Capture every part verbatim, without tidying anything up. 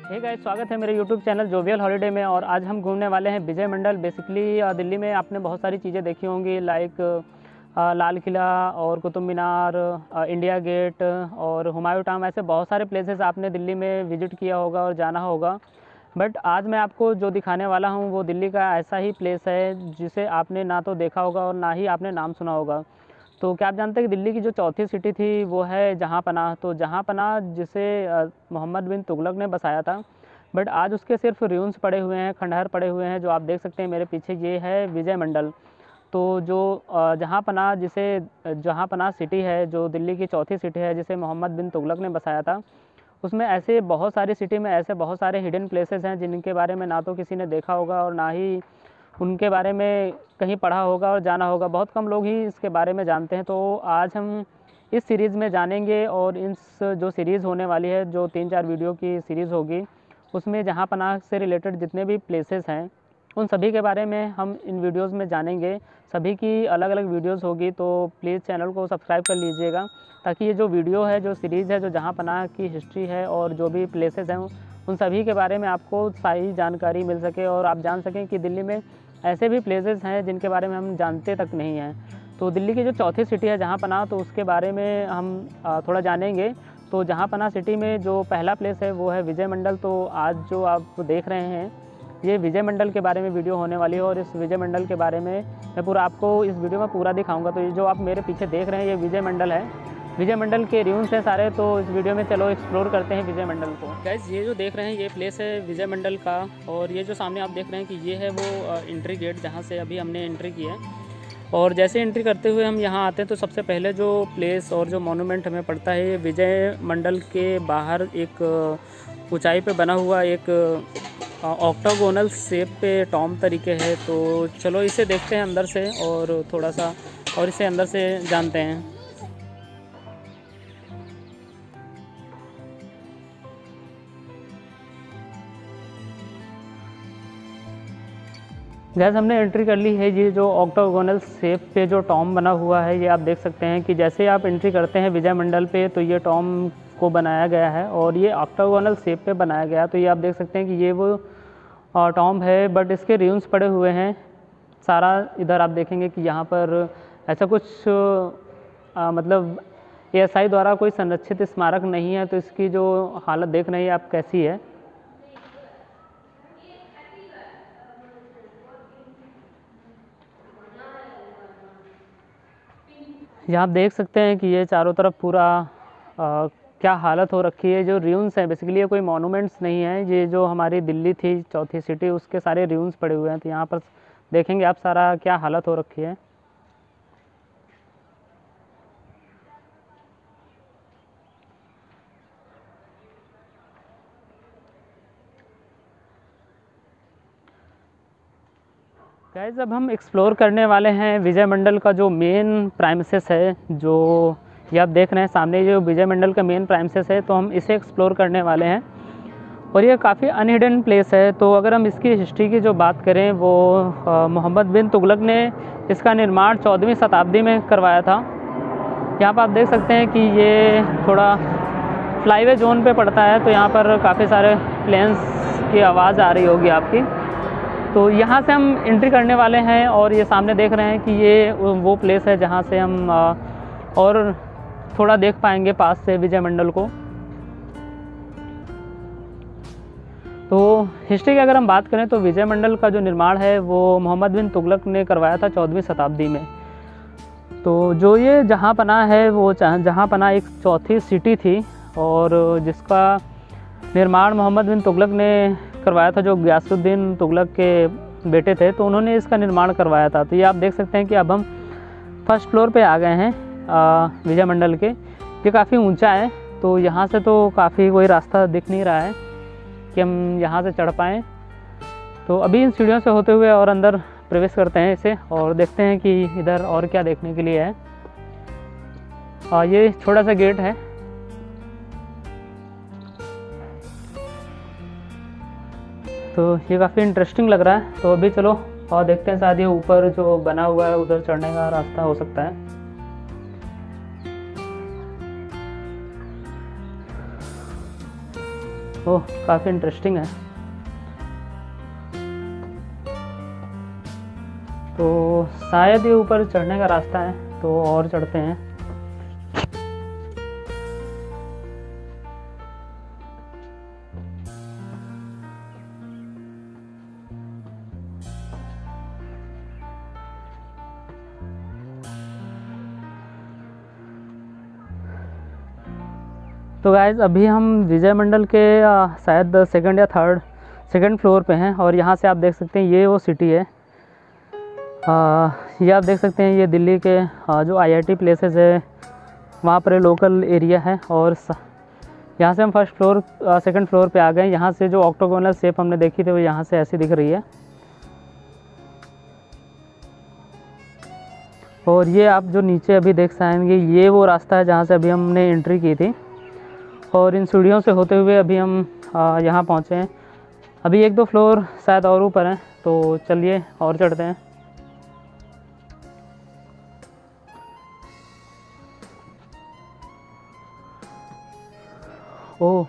Hey guys, स्वागत है मेरे यूट्यूब चैनल जोवियल हॉलीडे में। और आज हम घूमने वाले हैं विजय मंडल। बेसिकली दिल्ली में आपने बहुत सारी चीज़ें देखी होंगी, लाइक लाल किला और कुतुब मीनार, इंडिया गेट और हुमायूं टॉम। ऐसे बहुत सारे प्लेसेस आपने दिल्ली में विजिट किया होगा और जाना होगा। बट आज मैं आपको जो दिखाने वाला हूँ वो दिल्ली का ऐसा ही प्लेस है जिसे आपने ना तो देखा होगा और ना ही आपने नाम सुना होगा। तो क्या आप जानते हैं कि दिल्ली की जो चौथी सिटी थी वो है जहाँपनाह। तो जहाँपनाह जिसे मोहम्मद बिन तुगलक ने बसाया था, बट आज उसके सिर्फ र्यून्स पड़े हुए हैं, खंडहर पड़े हुए हैं। जो आप देख सकते हैं मेरे पीछे, ये है विजय मंडल। तो जो जहाँपनाह जिसे जहाँपनाह सिटी है, जो दिल्ली की चौथी सिटी है जिसे मोहम्मद बिन तुगलक ने बसाया था, उसमें ऐसे बहुत सारी सिटी में ऐसे बहुत सारे हिडन प्लेसेस हैं जिनके बारे में ना तो किसी ने देखा होगा और ना ही उनके बारे में कहीं पढ़ा होगा और जाना होगा। बहुत कम लोग ही इसके बारे में जानते हैं। तो आज हम इस सीरीज़ में जानेंगे और इस जो सीरीज़ होने वाली है, जो तीन चार वीडियो की सीरीज़ होगी, उसमें जहाँपनाह से रिलेटेड जितने भी प्लेसेस हैं उन सभी के बारे में हम इन वीडियोस में जानेंगे। सभी की अलग अलग वीडियोस होगी, तो प्लीज़ चैनल को सब्सक्राइब कर लीजिएगा ताकि ये जो वीडियो है, जो सीरीज़ है, जो जहाँपनाह की हिस्ट्री है और जो भी प्लेसेस हैं उन सभी के बारे में आपको सारी जानकारी मिल सके और आप जान सकें कि दिल्ली में ऐसे भी प्लेसेस हैं जिनके बारे में हम जानते तक नहीं हैं। तो दिल्ली की जो चौथी सिटी है जहाँपनाह, तो उसके बारे में हम थोड़ा जानेंगे। तो जहाँपनाह सिटी में जो पहला प्लेस है वो है विजय मंडल। तो आज जो आप देख रहे हैं ये विजय मंडल के बारे में वीडियो होने वाली है और इस विजय मंडल के बारे में मैं पूरा आपको इस वीडियो में पूरा दिखाऊंगा। तो ये जो आप मेरे पीछे देख रहे हैं ये विजय मंडल है। विजय मंडल के र्यून्स हैं सारे। तो इस वीडियो में चलो एक्सप्लोर करते हैं विजय मंडल को। गाइस, ये जो देख रहे हैं ये प्लेस है विजय मंडल का। और ये जो सामने आप देख रहे हैं कि ये है वो एंट्री गेट जहाँ से अभी हमने एंट्री की है। और जैसे एंट्री करते हुए हम यहाँ आते हैं तो सबसे पहले जो प्लेस और जो मोनूमेंट हमें पड़ता है, ये विजय मंडल के बाहर एक ऊंचाई पे बना हुआ एक ऑक्टागोनल शेप पे टॉम तरीके है। तो चलो इसे देखते हैं अंदर से और थोड़ा सा और इसे अंदर से जानते हैं। गैस, हमने एंट्री कर ली है। ये जो ऑक्टागोनल शेप पे जो टॉम बना हुआ है, ये आप देख सकते हैं कि जैसे आप एंट्री करते हैं विजय मंडल पे तो ये टॉम को बनाया गया है और ये ऑक्टागोनल शेप पे बनाया गया। तो ये आप देख सकते हैं कि ये वो टॉम है, बट इसके र्यून्स पड़े हुए हैं सारा। इधर आप देखेंगे कि यहाँ पर ऐसा कुछ आ, मतलब ए एस आई द्वारा कोई संरक्षित स्मारक नहीं है। तो इसकी जो हालत देख रहे हैं आप कैसी है। यहाँ आप देख सकते हैं कि ये चारों तरफ पूरा आ, क्या हालत हो रखी है। जो र्यून्स हैं, बेसिकली ये कोई मॉन्यूमेंट्स नहीं है। ये जो हमारी दिल्ली थी चौथी सिटी, उसके सारे र्यून्स पड़े हुए हैं। तो यहाँ पर देखेंगे आप सारा क्या हालत हो रखी है। गाइस, अब हम एक्सप्लोर करने वाले हैं विजय मंडल का जो मेन प्राइमसेस है। जो ये आप देख रहे हैं सामने, जो विजय मंडल का मेन प्राइमसेस है, तो हम इसे एक्सप्लोर करने वाले हैं। और ये काफ़ी अनहिडन प्लेस है। तो अगर हम इसकी हिस्ट्री की जो बात करें, वो मोहम्मद बिन तुगलक ने इसका निर्माण चौदहवीं शताब्दी में करवाया था। यहाँ पर आप देख सकते हैं कि ये थोड़ा फ्लाईवे जोन पे पड़ता है, तो यहाँ पर काफ़ी सारे प्लेन्स की आवाज़ आ रही होगी आपकी। तो यहाँ से हम एंट्री करने वाले हैं और ये सामने देख रहे हैं कि ये वो प्लेस है जहाँ से हम और थोड़ा देख पाएंगे पास से विजय मंडल को। तो हिस्ट्री की अगर हम बात करें तो विजय मंडल का जो निर्माण है वो मोहम्मद बिन तुगलक ने करवाया था चौदहवीं शताब्दी में। तो जो ये जहाँपनाह है, वो जहाँपनाह एक चौथी सिटी थी और जिसका निर्माण मोहम्मद बिन तुगलक ने करवाया था, जो गियासुद्दीन तुगलक के बेटे थे। तो उन्होंने इसका निर्माण करवाया था। तो ये आप देख सकते हैं कि अब हम फर्स्ट फ्लोर पे आ गए हैं विजय मंडल के। ये काफ़ी ऊंचा है, तो यहाँ से तो काफ़ी कोई रास्ता दिख नहीं रहा है कि हम यहाँ से चढ़ पाएँ। तो अभी इन सीढ़ियों से होते हुए और अंदर प्रवेश करते हैं इसे और देखते हैं कि इधर और क्या देखने के लिए है। आ, ये छोटा सा गेट है। तो ये काफ़ी इंटरेस्टिंग लग रहा है। तो अभी चलो और देखते हैं, शायद ये ऊपर जो बना हुआ है उधर चढ़ने का रास्ता हो सकता है। ओह, काफ़ी इंटरेस्टिंग है। तो शायद ये ऊपर चढ़ने का रास्ता है, तो और चढ़ते हैं। तो गाइज़ अभी हम विजय मंडल के आ, शायद सेकंड या थर्ड सेकंड फ्लोर पे हैं, और यहाँ से आप देख सकते हैं ये वो सिटी है। आ, ये आप देख सकते हैं ये दिल्ली के आ, जो आईआईटी प्लेसेस है वहाँ पर लोकल एरिया है। और यहाँ से हम फर्स्ट फ्लोर सेकंड फ्लोर पे आ गए। यहाँ से जो ऑक्टोगोनल शेप हमने देखी थी वो यहाँ से ऐसी दिख रही है। और ये आप जो नीचे अभी देख पाएंगे ये वो रास्ता है जहाँ से अभी हमने एंट्री की थी, और इन सीढ़ियों से होते हुए अभी हम यहाँ पहुँचे हैं। अभी एक दो फ्लोर शायद और ऊपर हैं, तो चलिए और चढ़ते हैं। ओह,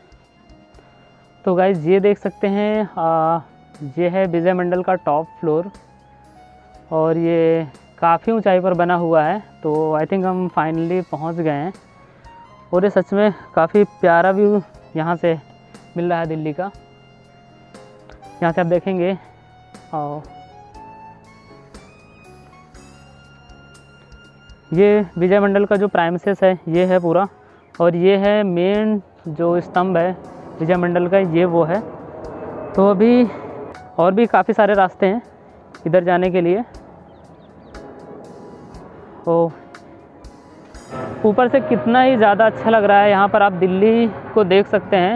तो गाइज़ ये देख सकते हैं आ, ये है विजय मंडल का टॉप फ्लोर, और ये काफ़ी ऊंचाई पर बना हुआ है। तो आई थिंक हम फाइनली पहुंच गए हैं, और ये सच में काफ़ी प्यारा व्यू यहाँ से मिल रहा है दिल्ली का। यहाँ से आप देखेंगे और ये विजय मंडल का जो प्राइमसेस है ये है पूरा, और ये है मेन जो स्तंभ है विजय मंडल का, ये वो है। तो अभी और भी काफ़ी सारे रास्ते हैं इधर जाने के लिए। ओ ऊपर से कितना ही ज़्यादा अच्छा लग रहा है। यहाँ पर आप दिल्ली को देख सकते हैं।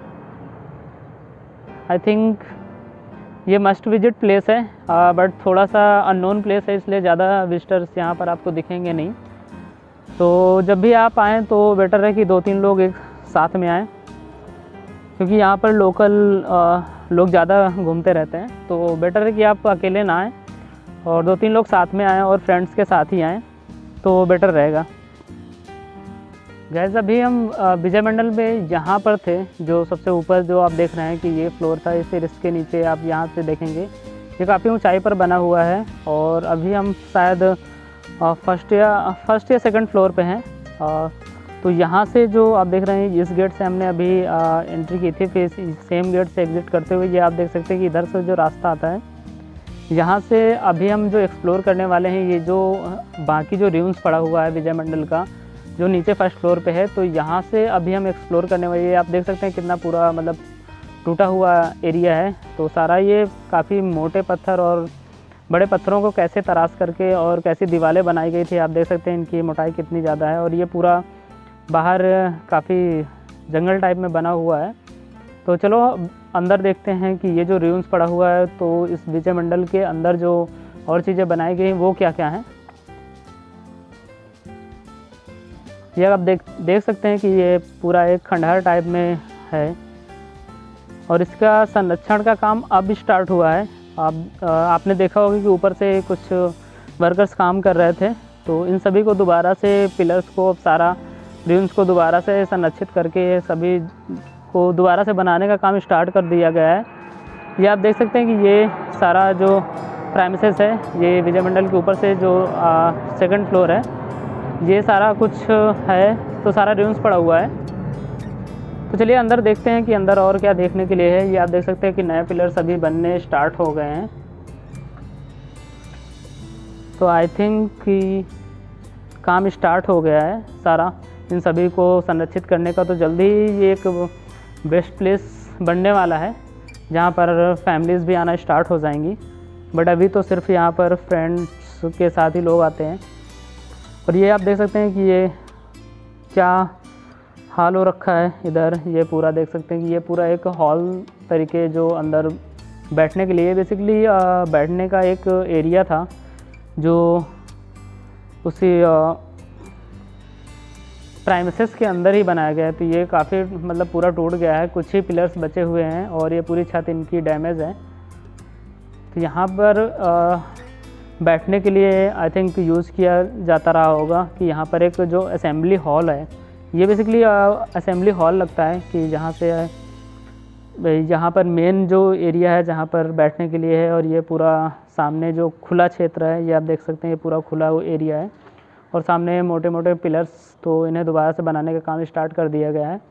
आई थिंक ये मस्ट विजिट प्लेस है, बट थोड़ा सा अननोन प्लेस है, इसलिए ज़्यादा विजिटर्स यहाँ पर आपको दिखेंगे नहीं। तो जब भी आप आएँ तो बेटर है कि दो तीन लोग एक साथ में आएँ, क्योंकि यहाँ पर लोकल लोग ज़्यादा घूमते रहते हैं। तो बेटर है कि आप अकेले ना आएँ और दो तीन लोग साथ में आएँ, और फ्रेंड्स के साथ ही आएँ तो बेटर रहेगा। गैस अभी हम विजय मंडल में यहाँ पर थे, जो सबसे ऊपर जो आप देख रहे हैं कि ये फ्लोर था, फिर इसके नीचे आप यहाँ से देखेंगे ये काफ़ी ऊंचाई पर बना हुआ है। और अभी हम शायद फर्स्ट या फर्स्ट या सेकंड फ्लोर पे हैं। तो यहाँ से जो आप देख रहे हैं इस गेट से हमने अभी एंट्री की थी, फिर सेम गेट से एग्ज़िट करते हुए ये आप देख सकते हैं कि इधर से जो रास्ता आता है, यहाँ से अभी हम जो एक्सप्लोर करने वाले हैं ये जो बाकी जो रूम्स पड़ा हुआ है विजय मंडल का, जो नीचे फर्स्ट फ्लोर पे है, तो यहाँ से अभी हम एक्सप्लोर करने वाले। ये आप देख सकते हैं कितना पूरा मतलब टूटा हुआ एरिया है। तो सारा ये काफ़ी मोटे पत्थर और बड़े पत्थरों को कैसे तराश करके और कैसी दीवारें बनाई गई थी, आप देख सकते हैं इनकी मोटाई कितनी ज़्यादा है। और ये पूरा बाहर काफ़ी जंगल टाइप में बना हुआ है। तो चलो अंदर देखते हैं कि ये जो रूम्स पड़ा हुआ है, तो इस विजय मंडल के अंदर जो और चीज़ें बनाई गई वो क्या क्या हैं। ये आप देख देख सकते हैं कि ये पूरा एक खंडहर टाइप में है, और इसका संरक्षण का काम अब स्टार्ट हुआ है। आप आपने देखा होगा कि ऊपर से कुछ वर्कर्स काम कर रहे थे, तो इन सभी को दोबारा से पिलर्स को, सारा रूम्स को दोबारा से संरक्षित करके सभी को दोबारा से बनाने का काम स्टार्ट कर दिया गया है। ये आप देख सकते हैं कि ये सारा जो प्राइमसेस है, ये विजय मंडल के ऊपर से जो सेकंड फ्लोर है, ये सारा कुछ है, तो सारा रूम्स पड़ा हुआ है। तो चलिए अंदर देखते हैं कि अंदर और क्या देखने के लिए है। ये आप देख सकते हैं कि नए पिलर्स अभी बनने स्टार्ट हो गए हैं। तो आई थिंक कि काम स्टार्ट हो गया है सारा इन सभी को संरक्षित करने का। तो जल्दी ही ये एक बेस्ट प्लेस बनने वाला है जहाँ पर फैमिलीज़ भी आना स्टार्ट हो जाएंगी। बट अभी तो सिर्फ यहाँ पर फ्रेंड्स के साथ ही लोग आते हैं। और ये आप देख सकते हैं कि ये क्या हाल हो रखा है इधर। ये पूरा देख सकते हैं कि ये पूरा एक हॉल तरीके जो अंदर बैठने के लिए, बेसिकली बैठने का एक एरिया था जो उसी प्राइमसेस के अंदर ही बनाया गया है। तो ये काफ़ी मतलब पूरा टूट गया है, कुछ ही पिलर्स बचे हुए हैं और ये पूरी छत इनकी डैमेज है। तो यहाँ पर आ, बैठने के लिए आई थिंक यूज़ किया जाता रहा होगा कि यहाँ पर एक जो असेंबली हॉल है, ये बेसिकली असेंबली हॉल लगता है कि जहाँ से यहाँ पर मेन जो एरिया है जहाँ पर बैठने के लिए है, और ये पूरा सामने जो खुला क्षेत्र है ये आप देख सकते हैं, ये पूरा खुला एरिया है। और सामने मोटे मोटे पिलर्स, तो इन्हें दोबारा से बनाने का काम स्टार्ट कर दिया गया है।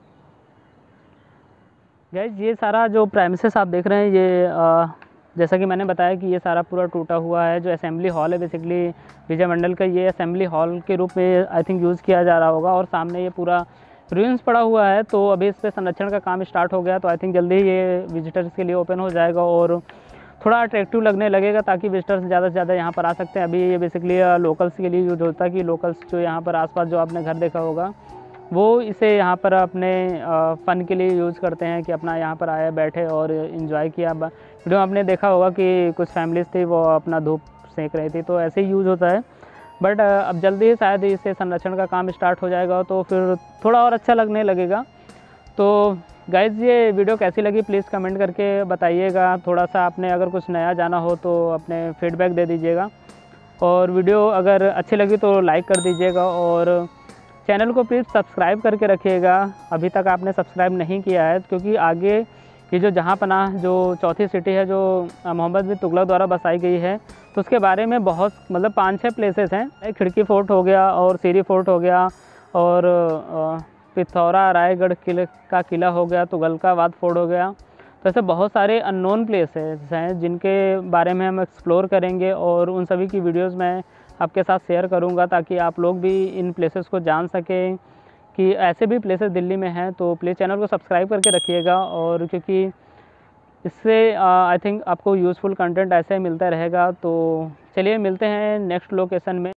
गाइस ये सारा जो प्रेमिसेस आप देख रहे हैं, ये आ, जैसा कि मैंने बताया कि ये सारा पूरा टूटा हुआ है। जो असेंबली हॉल है बेसिकली विजय मंडल का, ये असेंबली हॉल के रूप में आई थिंक यूज़ किया जा रहा होगा। और सामने ये पूरा रूइंस पड़ा हुआ है, तो अभी इस पर संरक्षण का काम स्टार्ट हो गया, तो आई थिंक जल्दी ही ये विजिटर्स के लिए ओपन हो जाएगा और थोड़ा अट्रैक्टिव लगने लगेगा, ताकि विजिटर्स ज़्यादा से ज़्यादा यहाँ पर आ सकते हैं। अभी ये बेसिकली लोकल्स के लिए यूज होता है कि लोकल्स जो यहाँ पर आसपास जो आपने घर देखा होगा, वो इसे यहाँ पर अपने फ़न के लिए यूज़ करते हैं कि अपना यहाँ पर आए, बैठे और इन्जॉय किया। वीडियो आपने देखा होगा कि कुछ फैमिलीज़ थी वो अपना धूप सेक रही थी, तो ऐसे ही यूज़ होता है। बट अब जल्दी ही शायद इससे संरक्षण का काम स्टार्ट हो जाएगा, तो फिर थोड़ा और अच्छा लगने लगेगा। तो गाइज़ ये वीडियो कैसी लगी प्लीज़ कमेंट करके बताइएगा। थोड़ा सा आपने अगर कुछ नया जाना हो तो अपने फीडबैक दे दीजिएगा, और वीडियो अगर अच्छी लगी तो लाइक कर दीजिएगा, और चैनल को प्लीज़ सब्सक्राइब करके रखिएगा अभी तक आपने सब्सक्राइब नहीं किया है, क्योंकि आगे की जो जहाँ पनाह जो चौथी सिटी है जो मोहम्मद बिन तुगलक द्वारा बसाई गई है, तो उसके बारे में बहुत मतलब पाँच छः प्लेसेस हैं। खिड़की फोर्ट हो गया, और सीरी फोर्ट हो गया, और पिथौरा रायगढ़ किले का किला हो गया, तुगलकाबाद फोर्ट हो गया। तो ऐसे बहुत सारे अननोन प्लेसेस हैं जिनके बारे में हम एक्सप्लोर करेंगे, और उन सभी की वीडियोस मैं आपके साथ शेयर करूंगा, ताकि आप लोग भी इन प्लेसेस को जान सकें कि ऐसे भी प्लेसेस दिल्ली में हैं। तो प्लीज़ चैनल को सब्सक्राइब करके रखिएगा, और क्योंकि इससे आई थिंक आपको यूज़फुल कंटेंट ऐसे मिलता रहेगा। तो चलिए मिलते हैं नेक्स्ट लोकेशन में।